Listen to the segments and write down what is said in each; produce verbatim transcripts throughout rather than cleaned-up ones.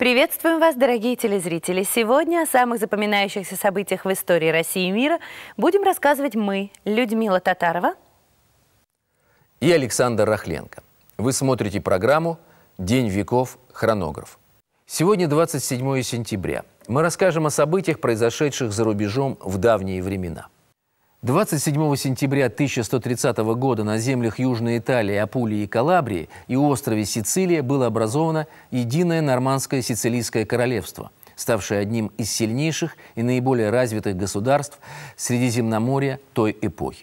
Приветствуем вас, дорогие телезрители! Сегодня о самых запоминающихся событиях в истории России и мира будем рассказывать мы, Людмила Татарова и Александр Рахленко. Вы смотрите программу «День веков. Хронограф». Сегодня двадцать седьмое сентября. Мы расскажем о событиях, произошедших за рубежом в давние времена. двадцать седьмого сентября тысяча сто тридцатого года на землях Южной Италии, Апулии и Калабрии и острове Сицилия было образовано единое нормандское сицилийское королевство, ставшее одним из сильнейших и наиболее развитых государств Средиземноморья той эпохи.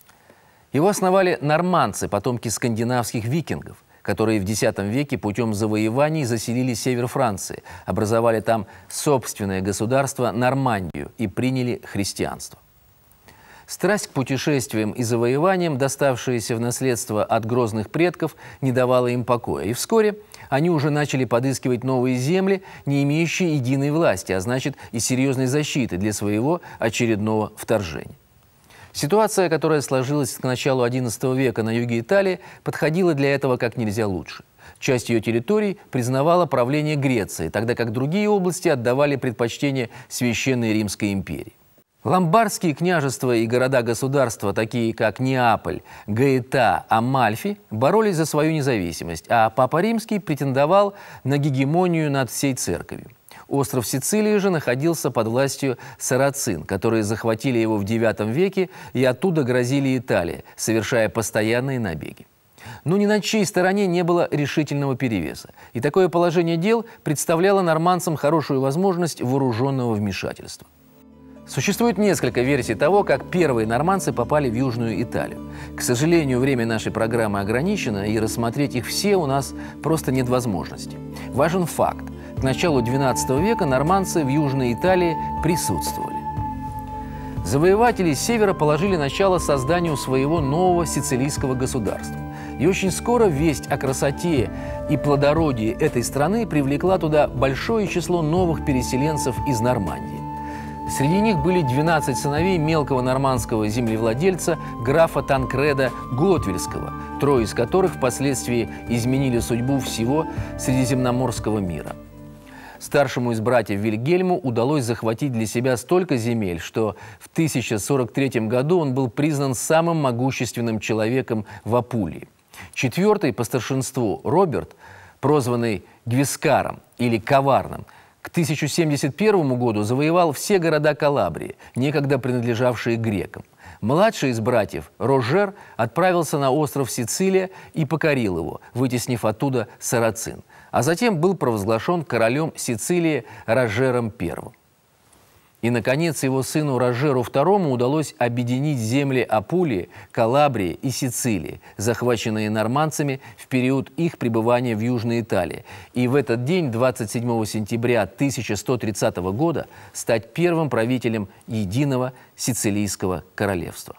Его основали нормандцы, потомки скандинавских викингов, которые в десятом веке путем завоеваний заселили север Франции, образовали там собственное государство Нормандию и приняли христианство. Страсть к путешествиям и завоеваниям, доставшаяся в наследство от грозных предков, не давала им покоя. И вскоре они уже начали подыскивать новые земли, не имеющие единой власти, а значит и серьезной защиты для своего очередного вторжения. Ситуация, которая сложилась к началу одиннадцатого века на юге Италии, подходила для этого как нельзя лучше. Часть ее территорий признавала правление Греции, тогда как другие области отдавали предпочтение Священной Римской империи. Ломбардские княжества и города-государства, такие как Неаполь, Гаэта, Амальфи, боролись за свою независимость, а Папа Римский претендовал на гегемонию над всей церковью. Остров Сицилии же находился под властью сарацин, которые захватили его в девятом веке и оттуда грозили Италии, совершая постоянные набеги. Но ни на чьей стороне не было решительного перевеса. И такое положение дел представляло нормандцам хорошую возможность вооруженного вмешательства. Существует несколько версий того, как первые нормандцы попали в Южную Италию. К сожалению, время нашей программы ограничено, и рассмотреть их все у нас просто нет возможности. Важен факт. К началу двенадцатого века нормандцы в Южной Италии присутствовали. Завоеватели с севера положили начало созданию своего нового сицилийского государства. И очень скоро весть о красоте и плодородии этой страны привлекла туда большое число новых переселенцев из Нормандии. Среди них были двенадцать сыновей мелкого нормандского землевладельца графа Танкреда Готвильского, трое из которых впоследствии изменили судьбу всего Средиземноморского мира. Старшему из братьев Вильгельму удалось захватить для себя столько земель, что в тысяча сорок третьем году он был признан самым могущественным человеком в Апулии. Четвертый по старшинству Роберт, прозванный Гвискаром или Коварным, к тысяча семьдесят первому году завоевал все города Калабрии, некогда принадлежавшие грекам. Младший из братьев, Рожер, отправился на остров Сицилия и покорил его, вытеснив оттуда сарацин, а затем был провозглашен королем Сицилии Рожером Первым. И, наконец, его сыну Рожеру Второму удалось объединить земли Апулии, Калабрии и Сицилии, захваченные нормандцами в период их пребывания в Южной Италии, и в этот день, двадцать седьмого сентября тысяча сто тридцатого года, стать первым правителем единого Сицилийского королевства.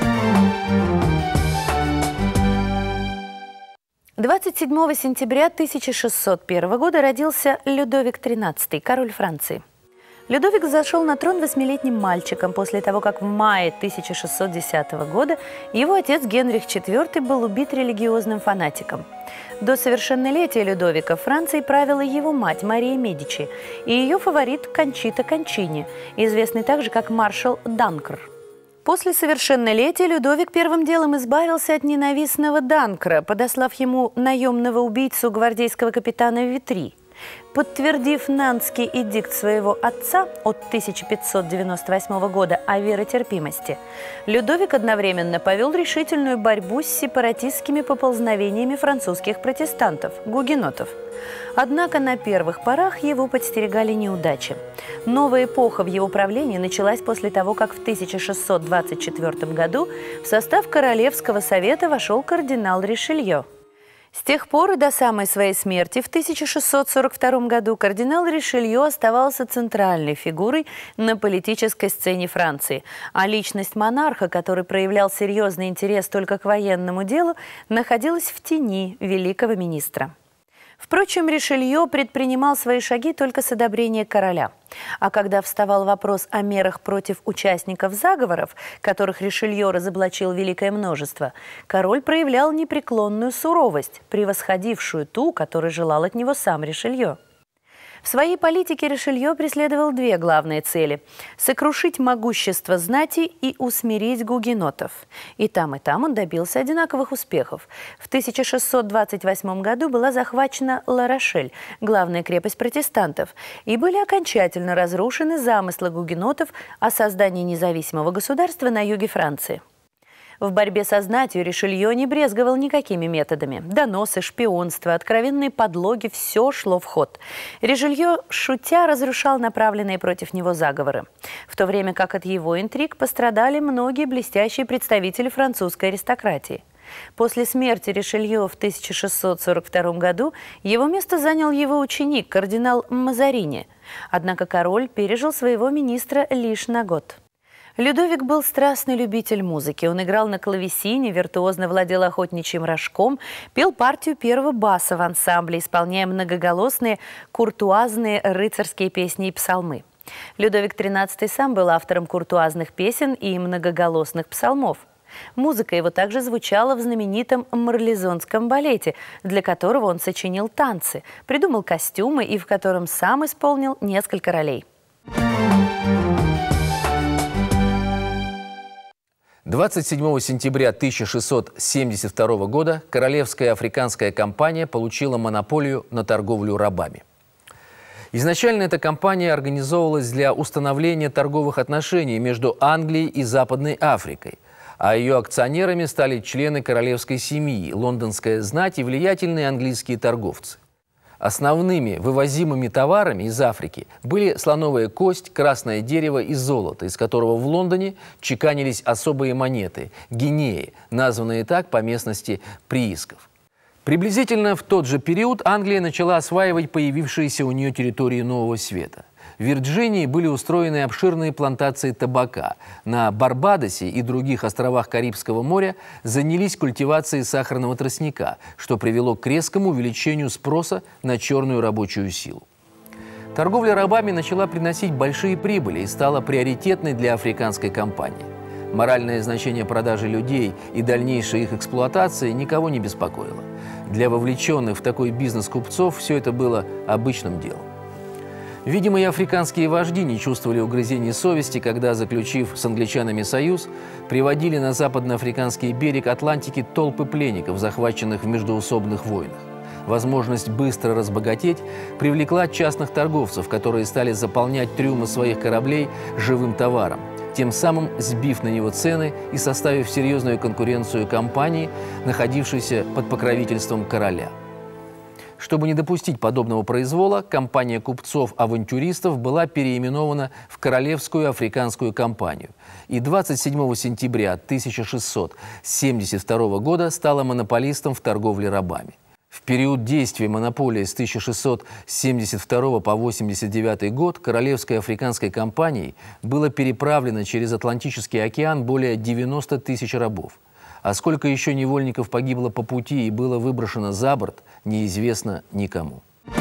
двадцать седьмого сентября тысяча шестьсот первого года родился Людовик тринадцатый, король Франции. Людовик зашел на трон восьмилетним мальчиком после того, как в мае тысяча шестьсот десятого года его отец Генрих Четвёртый был убит религиозным фанатиком. До совершеннолетия Людовика Францией правила его мать Мария Медичи и ее фаворит Кончита Кончини, известный также как маршал Данкр. После совершеннолетия Людовик первым делом избавился от ненавистного Данкра, подослав ему наемного убийцу гвардейского капитана Витри. Подтвердив Нантский эдикт своего отца от тысяча пятьсот девяносто восьмого года о веротерпимости, Людовик одновременно повел решительную борьбу с сепаратистскими поползновениями французских протестантов, гугенотов. Однако на первых порах его подстерегали неудачи. Новая эпоха в его правлении началась после того, как в тысяча шестьсот двадцать четвёртом году в состав Королевского совета вошел кардинал Ришелье. С тех пор и до самой своей смерти в тысяча шестьсот сорок втором году кардинал Ришелье оставался центральной фигурой на политической сцене Франции, а личность монарха, который проявлял серьезный интерес только к военному делу, находилась в тени великого министра. Впрочем, Ришелье предпринимал свои шаги только с одобрения короля. А когда вставал вопрос о мерах против участников заговоров, которых Ришелье разоблачил великое множество, король проявлял непреклонную суровость, превосходившую ту, которую желал от него сам Ришелье. В своей политике Ришелье преследовал две главные цели – сокрушить могущество знати и усмирить гугенотов. И там, и там он добился одинаковых успехов. В тысяча шестьсот двадцать восьмом году была захвачена Ла-Рошель, главная крепость протестантов, и были окончательно разрушены замыслы гугенотов о создании независимого государства на юге Франции. В борьбе со знатью Ришелье не брезговал никакими методами. Доносы, шпионство, откровенные подлоги – все шло в ход. Ришелье, шутя, разрушал направленные против него заговоры. В то время как от его интриг пострадали многие блестящие представители французской аристократии. После смерти Ришелье в тысяча шестьсот сорок втором году его место занял его ученик, кардинал Мазарини. Однако король пережил своего министра лишь на год. Людовик был страстный любитель музыки. Он играл на клавесине, виртуозно владел охотничьим рожком, пел партию первого баса в ансамбле, исполняя многоголосные, куртуазные рыцарские песни и псалмы. Людовик тринадцатый сам был автором куртуазных песен и многоголосных псалмов. Музыка его также звучала в знаменитом марлезонском балете, для которого он сочинил танцы, придумал костюмы и в котором сам исполнил несколько ролей. двадцать седьмого сентября тысяча шестьсот семьдесят второго года Королевская африканская компания получила монополию на торговлю рабами. Изначально эта компания организовывалась для установления торговых отношений между Англией и Западной Африкой, а ее акционерами стали члены королевской семьи, лондонская знать и влиятельные английские торговцы. Основными вывозимыми товарами из Африки были слоновая кость, красное дерево и золото, из которого в Лондоне чеканились особые монеты – гинеи, названные так по местности приисков. Приблизительно в тот же период Англия начала осваивать появившиеся у нее территории Нового Света. В Вирджинии были устроены обширные плантации табака. На Барбадосе и других островах Карибского моря занялись культивацией сахарного тростника, что привело к резкому увеличению спроса на черную рабочую силу. Торговля рабами начала приносить большие прибыли и стала приоритетной для африканской компании. Моральное значение продажи людей и дальнейшей их эксплуатации никого не беспокоило. Для вовлеченных в такой бизнес купцов все это было обычным делом. Видимо, и африканские вожди не чувствовали угрызений совести, когда, заключив с англичанами союз, приводили на западноафриканский берег Атлантики толпы пленников, захваченных в междоусобных войнах. Возможность быстро разбогатеть привлекла частных торговцев, которые стали заполнять трюмы своих кораблей живым товаром, тем самым сбив на него цены и составив серьезную конкуренцию компании, находившейся под покровительством короля. Чтобы не допустить подобного произвола, компания купцов-авантюристов была переименована в Королевскую африканскую компанию и двадцать седьмого сентября тысяча шестьсот семьдесят второго года стала монополистом в торговле рабами. В период действия монополии с тысяча шестьсот семьдесят второго по восемьдесят девятый год Королевской африканской компанией было переправлено через Атлантический океан более девяноста тысяч рабов. А сколько еще невольников погибло по пути и было выброшено за борт, неизвестно никому.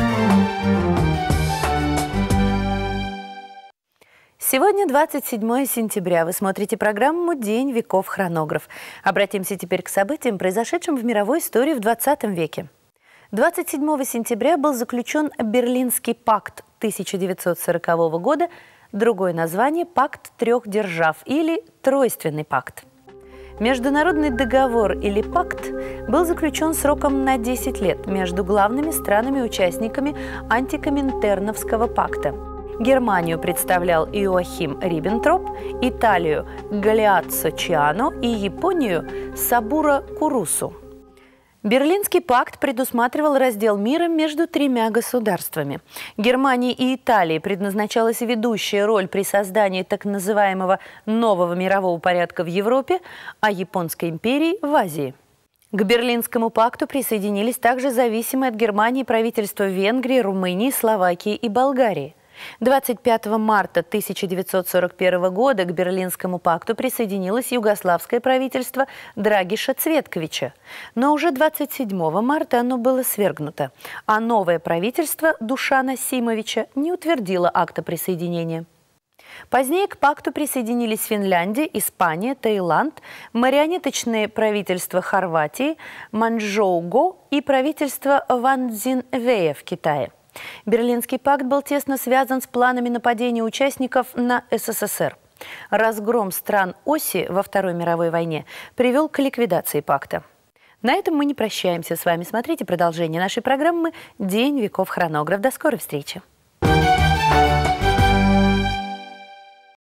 Сегодня двадцать седьмое сентября. Вы смотрите программу «День веков. Хронограф». Обратимся теперь к событиям, произошедшим в мировой истории в двадцатом веке. двадцать седьмого сентября был заключен Берлинский пакт тысяча девятьсот сорокового года, другое название – Пакт трех держав или Тройственный пакт. Международный договор или пакт был заключен сроком на десять лет между главными странами-участниками антикоминтерновского пакта. Германию представлял Иоахим Риббентроп, Италию – Галеаццо Чиано и Японию – Сабуро Курусу. Берлинский пакт предусматривал раздел мира между тремя государствами. Германии и Италии предназначалась ведущая роль при создании так называемого нового мирового порядка в Европе, а Японской империи – в Азии. К Берлинскому пакту присоединились также зависимые от Германии правительства Венгрии, Румынии, Словакии и Болгарии. двадцать пятого марта тысяча девятьсот сорок первого года к Берлинскому пакту присоединилось югославское правительство Драгиша Цветковича. Но уже двадцать седьмого марта оно было свергнуто, а новое правительство Душана Симовича не утвердило акта присоединения. Позднее к пакту присоединились Финляндия, Испания, Таиланд, марионеточные правительства Хорватии, Манчжоу-Го и правительство Ван Цзиньвэя в Китае. Берлинский пакт был тесно связан с планами нападения участников на СССР. Разгром стран оси во Второй мировой войне привел к ликвидации пакта. На этом мы не прощаемся с вами. Смотрите продолжение нашей программы «День веков хронограф». До скорой встречи!